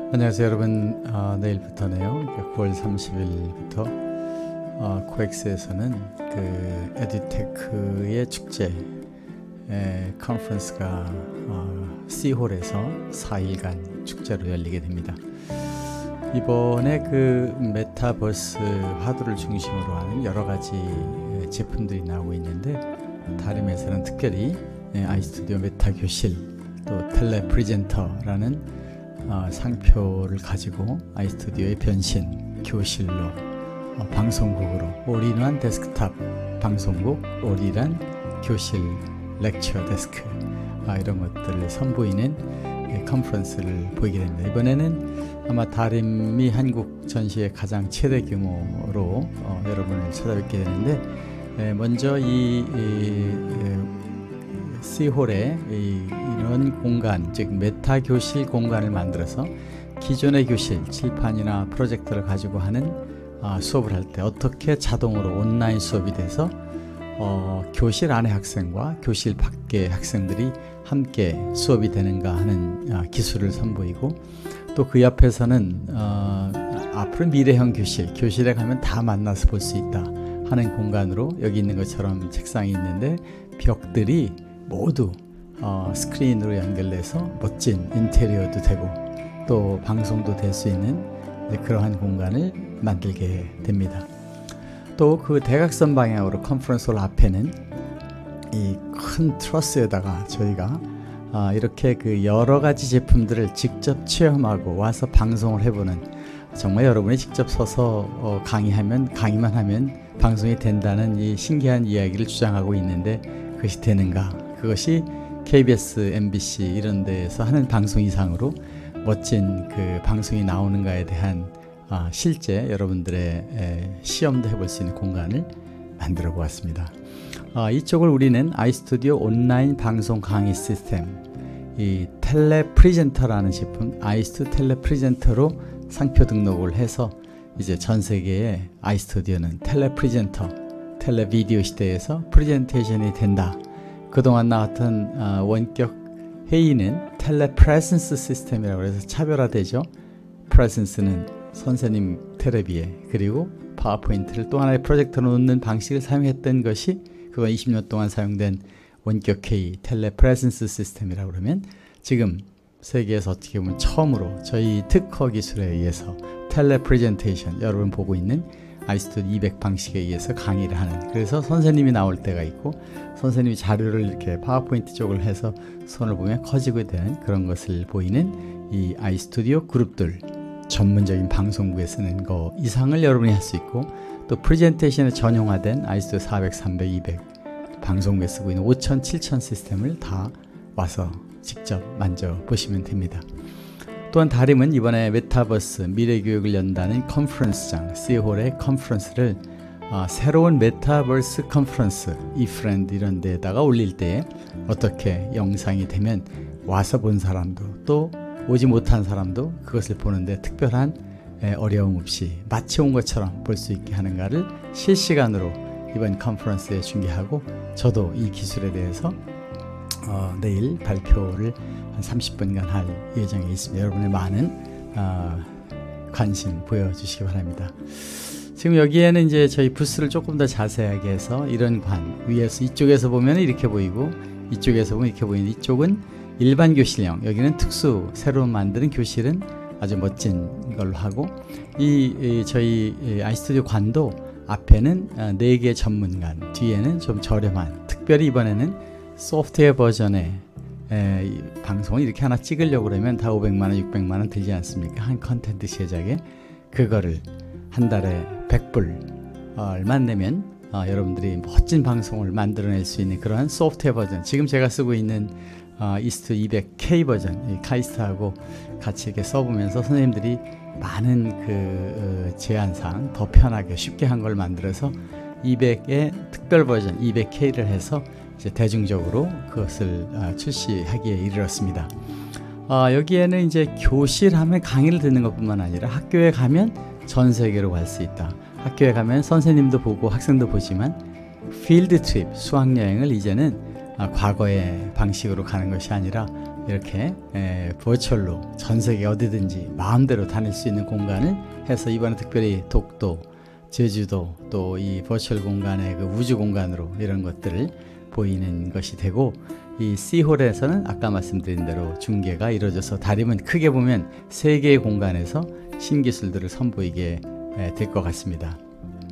안녕하세요 여러분. 내일부터네요. 9월 30일부터 코엑스에서는 그 에듀테크의 축제 컨퍼런스가 C홀에서 4일간 축제로 열리게 됩니다. 이번에 그 메타버스 화두를 중심으로 하는 여러 가지 제품들이 나오고 있는데, 다름에서는 특별히 아이스튜디오 메타 교실, 또 텔레 프리젠터라는 상표를 가지고 아이스튜디오의 변신, 교실로, 방송국으로, 올인원 데스크탑 방송국, 올인원 교실, 렉처 데스크, 이런 것들을 선보이는 컨퍼런스를 보이게 됩니다. 이번에는 아마 다림이 한국 전시의 가장 최대 규모로 여러분을 찾아뵙게 되는데, 먼저 이 C홀에 이런 공간, 즉 메타 교실 공간을 만들어서 기존의 교실, 칠판이나 프로젝터를 가지고 하는 수업을 할 때 어떻게 자동으로 온라인 수업이 돼서 교실 안의 학생과 교실 밖의 학생들이 함께 수업이 되는가 하는 기술을 선보이고, 또 그 옆에서는 앞으로 미래형 교실, 교실에 가면 다 만나서 볼 수 있다 하는 공간으로, 여기 있는 것처럼 책상이 있는데 벽들이 모두 스크린으로 연결돼서 멋진 인테리어도 되고 또 방송도 될 수 있는 그러한 공간을 만들게 됩니다. 또 그 대각선 방향으로 컨퍼런스홀 앞에는 이 큰 트러스에다가 저희가 이렇게 그 여러 가지 제품들을 직접 체험하고 와서 방송을 해보는, 정말 여러분이 직접 서서 강의만 하면 방송이 된다는 이 신기한 이야기를 주장하고 있는데, 그것이 되는가? 그것이 KBS, MBC 이런 데에서 하는 방송 이상으로 멋진 그 방송이 나오는가에 대한 실제 여러분들의 시험도 해볼 수 있는 공간을 만들어 보았습니다. 이쪽을 우리는 아이스튜디오 온라인 방송 강의 시스템, 이 텔레프리젠터라는 제품, 아이스튜 텔레프리젠터로 상표 등록을 해서 이제 전 세계의 아이스튜디오는 텔레프리젠터, 텔레비디오 시대에서 프레젠테이션이 된다. 그동안 나왔던 원격 회의는 텔레프레센스 시스템이라고 해서 차별화되죠. 프레센스는 선생님 텔레비에, 그리고 파워포인트를 또 하나의 프로젝터로 놓는 방식을 사용했던 것이, 그건 20년 동안 사용된 원격 회의 텔레프레센스 시스템이라고 그러면, 지금 세계에서 어떻게 보면 처음으로 저희 특허 기술에 의해서 텔레프레젠테이션, 여러분 보고 있는 아이스튜디오 200 방식에 의해서 강의를 하는, 그래서 선생님이 나올 때가 있고 선생님이 자료를 이렇게 파워포인트 쪽을 해서 손을 보면 커지게 되는 그런 것을 보이는 이 아이스튜디오 그룹들, 전문적인 방송국에 쓰는 거 이상을 여러분이 할 수 있고, 또 프레젠테이션에 전용화된 아이스튜디오 400, 300, 200 방송국에 쓰고 있는 5000, 7000 시스템을 다 와서 직접 만져보시면 됩니다. 또한 다림은 이번에 메타버스 미래교육을 연다는 컨퍼런스장 C홀의 컨퍼런스를 새로운 메타버스 컨퍼런스 이프렌드 이런 데에다가 올릴 때 어떻게 영상이 되면 와서 본 사람도 또 오지 못한 사람도 그것을 보는데 특별한 어려움 없이 마치 온 것처럼 볼 수 있게 하는가를 실시간으로 이번 컨퍼런스에 중계하고, 저도 이 기술에 대해서 내일 발표를 한 30분간 할 예정에 있습니다. 여러분의 많은 관심 보여주시기 바랍니다. 지금 여기에는 이제 저희 부스를 조금 더 자세하게 해서 이런 위에서 이쪽에서 보면 이렇게 보이고 이쪽에서 보면 이렇게 보이는, 이쪽은 일반 교실형, 여기는 특수 새로 만드는 교실은 아주 멋진 걸로 하고, 저희 아이스튜디오 관도 앞에는 4개 전문관, 뒤에는 좀 저렴한, 특별히 이번에는 소프트웨어 버전의 방송을 이렇게 하나 찍으려고 그러면 다 500만원, 600만원 들지 않습니까? 한 컨텐츠 제작에. 그거를 한 달에 100불만 내면 여러분들이 멋진 방송을 만들어낼 수 있는 그런 소프트웨어 버전, 지금 제가 쓰고 있는 이스트 200K 버전, 카이스트하고 같이 이렇게 써보면서 선생님들이 많은 그 제한사항 더 편하게 쉽게 한 걸 만들어서 200의 특별 버전 200K를 해서 이제 대중적으로 그것을 출시하기에 이르렀습니다. 여기에는 이제 교실 하면 강의를 듣는 것뿐만 아니라 학교에 가면 전 세계로 갈 수 있다. 학교에 가면 선생님도 보고 학생도 보지만 필드 트립, 수학여행을 이제는 과거의 방식으로 가는 것이 아니라 이렇게 버추얼로 전 세계 어디든지 마음대로 다닐 수 있는 공간을 해서 이번에 특별히 독도, 제주도 또 이 버추얼 공간의 그 우주 공간으로 이런 것들을 보이는 것이 되고, 이 C홀에서는 아까 말씀드린 대로 중계가 이루어져서 다리면 크게 보면 세 개의 공간에서 신기술들을 선보이게 될 것 같습니다.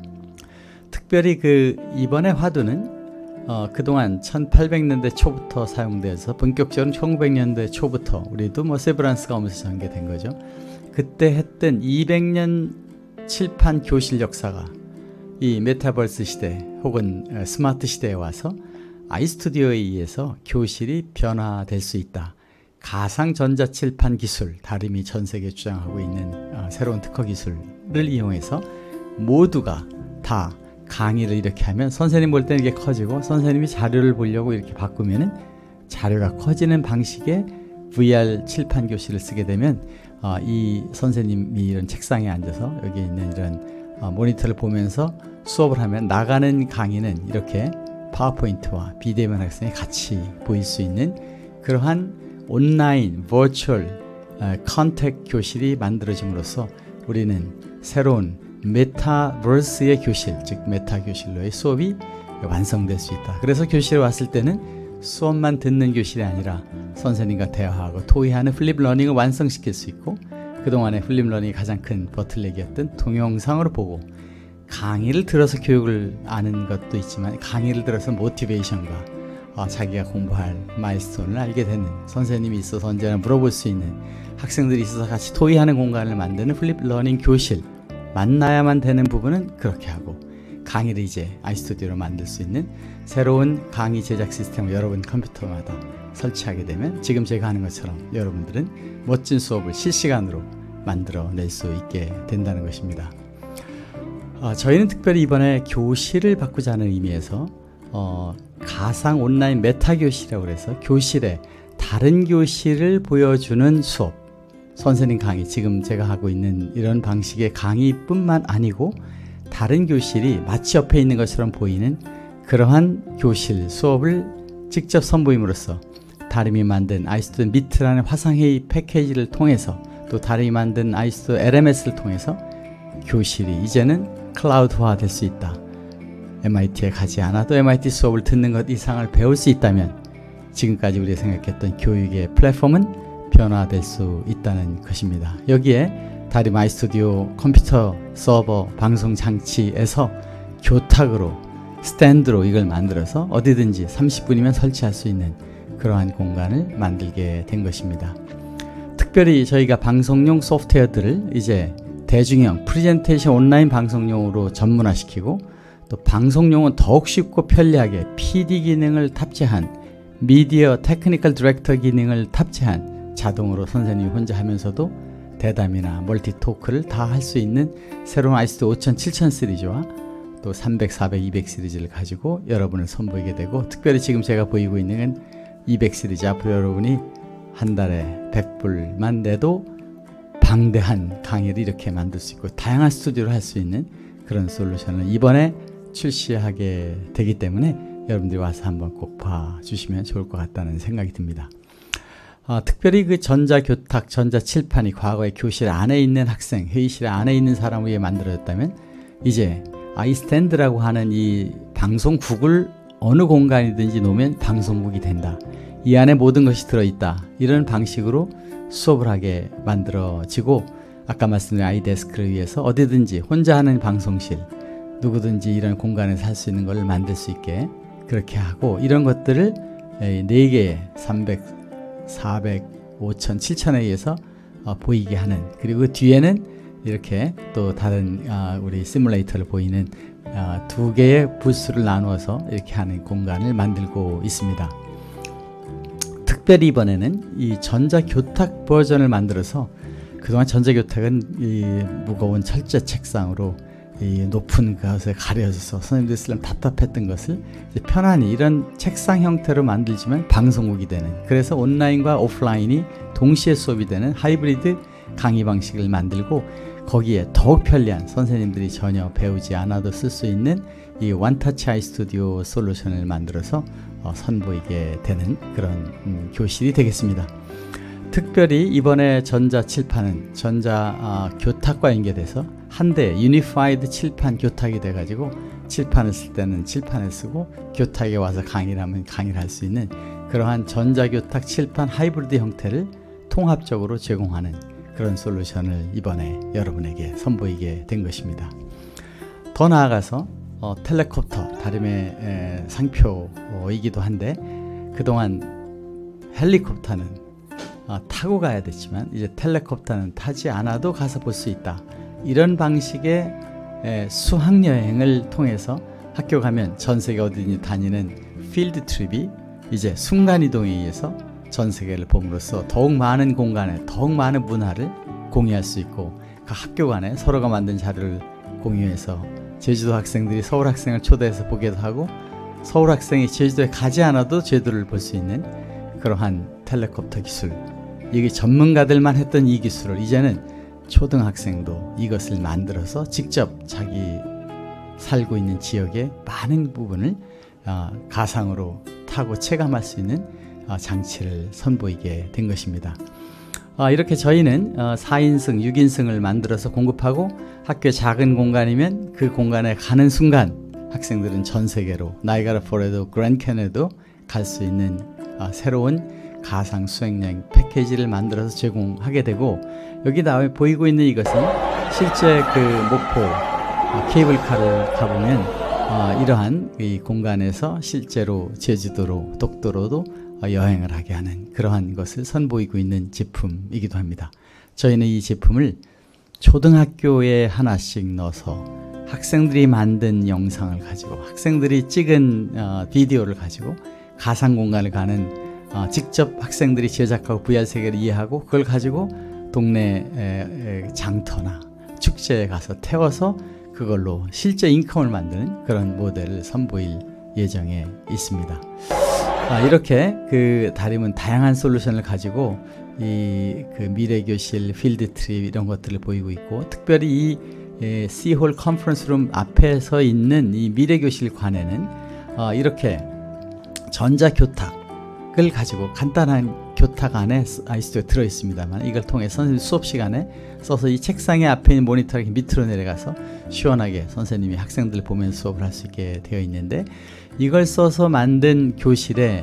특별히 이번에 화두는 그동안 1800년대 초부터 사용돼서 본격적으로 1900년대 초부터 우리도 세브란스가 오면서 전개된 거죠. 그때 했던 200년 칠판 교실 역사가 이 메타버스 시대 혹은 스마트 시대에 와서 아이스튜디오에 의해서 교실이 변화될 수 있다. 가상 전자칠판 기술, 다름이 전 세계에 주장하고 있는 새로운 특허 기술을 이용해서 모두가 다 강의를 이렇게 하면 선생님 볼 때는 이게 커지고, 선생님이 자료를 보려고 이렇게 바꾸면은 자료가 커지는 방식의 VR 칠판 교실을 쓰게 되면 이 선생님이 이런 책상에 앉아서 여기 있는 이런 모니터를 보면서 수업을 하면 나가는 강의는 이렇게 파워포인트와 비대면 학생이 같이 보일 수 있는 그러한 온라인 버추얼 컨택 교실이 만들어짐으로써 우리는 새로운 메타버스의 교실, 즉 메타 교실로의 수업이 완성될 수 있다. 그래서 교실에 왔을 때는 수업만 듣는 교실이 아니라 선생님과 대화하고 토의하는 플립 러닝을 완성시킬 수 있고, 그동안의 플립 러닝이 가장 큰 보틀렉이었던 동영상으로 보고, 강의를 들어서 교육을 아는 것도 있지만 강의를 들어서 모티베이션과 자기가 공부할 마일스톤을 알게 되는, 선생님이 있어서 언제나 물어볼 수 있는, 학생들이 있어서 같이 토의하는 공간을 만드는 플립 러닝 교실, 만나야만 되는 부분은 그렇게 하고, 강의를 이제 아이스튜디오로 만들 수 있는 새로운 강의 제작 시스템을 여러분 컴퓨터마다 설치하게 되면 지금 제가 하는 것처럼 여러분들은 멋진 수업을 실시간으로 만들어낼 수 있게 된다는 것입니다. 저희는 특별히 이번에 교실을 바꾸자는 의미에서 가상 온라인 메타 교실이라고 해서 교실에 다른 교실을 보여주는 수업, 선생님 강의, 지금 제가 하고 있는 이런 방식의 강의뿐만 아니고 다른 교실이 마치 옆에 있는 것처럼 보이는 그러한 교실 수업을 직접 선보임으로써 다름이 만든 아이스튜디오 미트라는 화상회의 패키지를 통해서, 또 다름이 만든 아이스튜디오 LMS를 통해서 교실이 이제는 클라우드화 될 수 있다. MIT에 가지 않아도 MIT 수업을 듣는 것 이상을 배울 수 있다면 지금까지 우리가 생각했던 교육의 플랫폼은 변화될 수 있다는 것입니다. 여기에 다림 아이스튜디오 컴퓨터 서버 방송 장치에서 교탁으로 스탠드로 이걸 만들어서 어디든지 30분이면 설치할 수 있는 그러한 공간을 만들게 된 것입니다. 특별히 저희가 방송용 소프트웨어들을 이제 대중형 프레젠테이션 온라인 방송용으로 전문화시키고, 또 방송용은 더욱 쉽고 편리하게 PD 기능을 탑재한, 미디어 테크니컬 디렉터 기능을 탑재한, 자동으로 선생님이 혼자 하면서도 대담이나 멀티 토크를 다 할 수 있는 새로운 아이스튜디오 5000, 7000 시리즈와 또 300, 400, 200 시리즈를 가지고 여러분을 선보이게 되고, 특별히 지금 제가 보이고 있는 건 200 시리즈, 앞으로 여러분이 한 달에 100불만 내도 방대한 강의를 이렇게 만들 수 있고 다양한 스튜디오를 할 수 있는 그런 솔루션을 이번에 출시하게 되기 때문에 여러분들이 와서 한번 꼭 봐주시면 좋을 것 같다는 생각이 듭니다. 특별히 그 전자교탁, 전자칠판이 과거의 교실 안에 있는 학생, 회의실 안에 있는 사람을 위해 만들어졌다면 이제 아이스탠드라고 하는 이 방송국을 어느 공간이든지 놓으면 방송국이 된다. 이 안에 모든 것이 들어있다. 이런 방식으로 수업을 하게 만들어지고, 아까 말씀드린 아이데스크를 위해서 어디든지 혼자 하는 방송실, 누구든지 이런 공간에서 할 수 있는 걸 만들 수 있게 그렇게 하고, 이런 것들을 4개의 300, 400, 5000, 7000에 의해서 보이게 하는, 그리고 그 뒤에는 이렇게 또 다른 우리 시뮬레이터를 보이는 2개의 부스를 나누어서 이렇게 하는 공간을 만들고 있습니다. 특별히 이번에는 이 전자교탁 버전을 만들어서, 그동안 전자교탁은 이 무거운 철제 책상으로 이 높은 것에 가려져서 선생님들 쓰려면 답답했던 것을 이제 편안히 이런 책상 형태로 만들지만 방송국이 되는, 그래서 온라인과 오프라인이 동시에 수업이 되는 하이브리드 강의 방식을 만들고, 거기에 더욱 편리한, 선생님들이 전혀 배우지 않아도 쓸 수 있는 이 원터치 아이스튜디오 솔루션을 만들어서 선보이게 되는 그런 교실이 되겠습니다. 특별히 이번에 전자 칠판은 전자 교탁과 연계돼서 한 대 유니파이드 칠판 교탁이 돼가지고 칠판을 쓸 때는 칠판을 쓰고 교탁에 와서 강의를 하면 강의를 할 수 있는 그러한 전자교탁 칠판 하이브리드 형태를 통합적으로 제공하는 그런 솔루션을 이번에 여러분에게 선보이게 된 것입니다. 더 나아가서 텔레콥터 다름의 상표이기도 한데 그동안 헬리콥터는 타고 가야 됐지만 이제 텔레콥터는 타지 않아도 가서 볼 수 있다. 이런 방식의 수학여행을 통해서 학교 가면 전 세계 어디든지 다니는 필드 트립이 이제 순간이동에 의해서 전 세계를 봄으로써 더욱 많은 공간에 더욱 많은 문화를 공유할 수 있고 그 학교 간에 서로가 만든 자료를 공유해서 제주도 학생들이 서울 학생을 초대해서 보기도 하고 서울 학생이 제주도에 가지 않아도 제주도를 볼 수 있는 그러한 텔레콥터 기술, 이게 전문가들만 했던 이 기술을 이제는 초등학생도 이것을 만들어서 직접 자기 살고 있는 지역의 많은 부분을 가상으로 타고 체감할 수 있는 장치를 선보이게 된 것입니다. 이렇게 저희는 4인승, 6인승을 만들어서 공급하고 학교의 작은 공간이면 그 공간에 가는 순간 학생들은 전 세계로 나이아가라 폴에도 그랜드 캐니언에도 갈 수 있는 새로운 가상 수행여행 패키지를 만들어서 제공하게 되고 여기 나와 보이고 있는 이것은 실제 그 목포 케이블카를 가보면 이러한 이 공간에서 실제로 제주도로 독도로도 여행을 하게 하는 그러한 것을 선보이고 있는 제품이기도 합니다. 저희는 이 제품을 초등학교에 하나씩 넣어서 학생들이 만든 영상을 가지고 학생들이 찍은 비디오를 가지고 가상 공간을 가는 직접 학생들이 제작하고 VR 세계를 이해하고 그걸 가지고 동네 장터나 축제에 가서 태워서 그걸로 실제 인컴을 만드는 그런 모델을 선보일 예정에 있습니다. 이렇게 그 다림은 다양한 솔루션을 가지고 그 미래교실, 필드트립 이런 것들을 보이고 있고 특별히 이 C홀 컨퍼런스룸 앞에 서 있는 이 미래교실관에는 이렇게 전자교탁을 가지고 간단한 교탁 안에 아이스토에 들어있습니다만 이걸 통해 선생님 수업 시간에 써서 이 책상의 앞에 있는 모니터가 밑으로 내려가서 시원하게 선생님이 학생들 보면서 수업을 할 수 있게 되어 있는데 이걸 써서 만든 교실에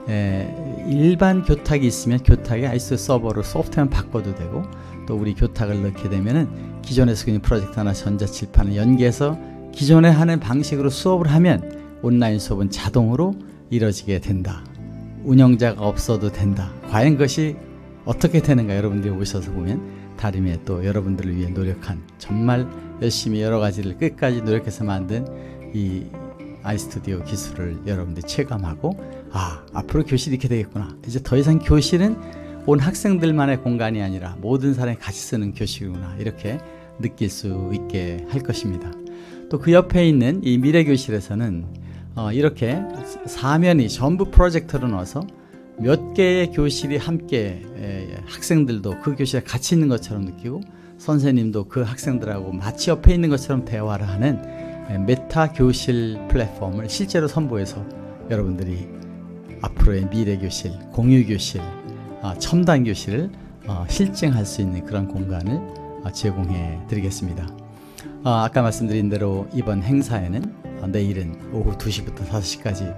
일반 교탁이 있으면 교탁에 아이스토 서버로 소프트웨어만 바꿔도 되고 또 우리 교탁을 넣게 되면은 기존에 쓰고 있는 프로젝터나 전자칠판을 연계해서 기존에 하는 방식으로 수업을 하면 온라인 수업은 자동으로 이루어지게 된다. 운영자가 없어도 된다. 과연 그것이 어떻게 되는가 여러분들이 오셔서 보면 다림에 또 여러분들을 위해 노력한 정말 열심히 여러 가지를 끝까지 노력해서 만든 이 아이스튜디오 기술을 여러분들이 체감하고 앞으로 교실이 이렇게 되겠구나. 이제 더 이상 교실은 온 학생들만의 공간이 아니라 모든 사람이 같이 쓰는 교실이구나. 이렇게 느낄 수 있게 할 것입니다. 또 그 옆에 있는 이 미래교실에서는 이렇게 사면이 전부 프로젝터로 넣어서 몇 개의 교실이 함께 학생들도 그 교실에 같이 있는 것처럼 느끼고 선생님도 그 학생들하고 마치 옆에 있는 것처럼 대화를 하는 메타 교실 플랫폼을 실제로 선보여서 여러분들이 앞으로의 미래 교실, 공유 교실, 첨단 교실을 실증할 수 있는 그런 공간을 제공해 드리겠습니다. 아까 말씀드린 대로 이번 행사에는 내일은 오후 2시부터 5시까지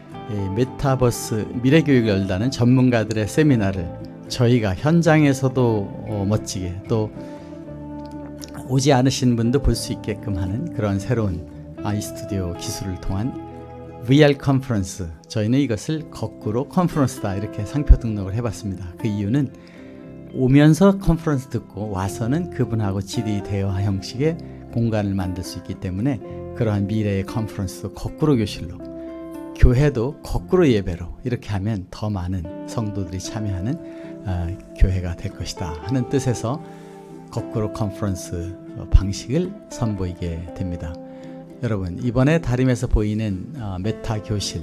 메타버스 미래교육을 열다는 전문가들의 세미나를 저희가 현장에서도 멋지게 또 오지 않으신 분도 볼 수 있게끔 하는 그런 새로운 아이스튜디오 기술을 통한 VR 컨퍼런스, 저희는 이것을 거꾸로 컨퍼런스다 이렇게 상표 등록을 해봤습니다. 그 이유는 오면서 컨퍼런스 듣고 와서는 그분하고 질의 대화 형식의 공간을 만들 수 있기 때문에 그러한 미래의 컨퍼런스도 거꾸로 교실로, 교회도 거꾸로 예배로 이렇게 하면 더 많은 성도들이 참여하는 교회가 될 것이다 하는 뜻에서 거꾸로 컨퍼런스 방식을 선보이게 됩니다. 여러분, 이번에 다림에서 보이는 메타 교실,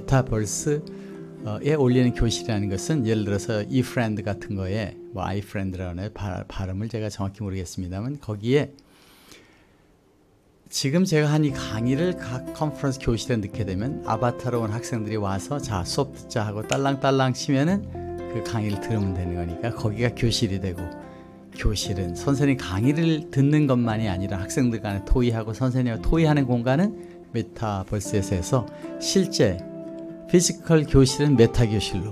메타버스에 올리는 교실이라는 것은 예를 들어서 eFriend 같은 거에 iFriend라는 발음을 제가 정확히 모르겠습니다만 거기에 지금 제가 한 이 강의를 각 컨퍼런스 교실에 넣게 되면 아바타로 온 학생들이 와서 자 수업 듣자 하고 딸랑딸랑 치면은 그 강의를 들으면 되는 거니까 거기가 교실이 되고, 교실은 선생님 강의를 듣는 것만이 아니라 학생들 간에 토의하고 선생님과 토의하는 공간은 메타버스에서 실제 피지컬 교실은 메타 교실로,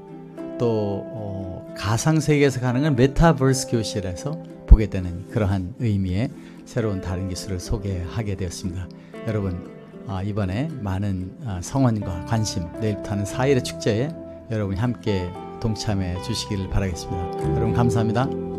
또 가상세계에서 가는 건 메타버스 교실에서 보게 되는 그러한 의미의 새로운 다른 기술을 소개하게 되었습니다. 여러분 이번에 많은 성원과 관심, 내일부터 하는 4일의 축제에 여러분이 함께 동참해 주시기를 바라겠습니다. 여러분 감사합니다.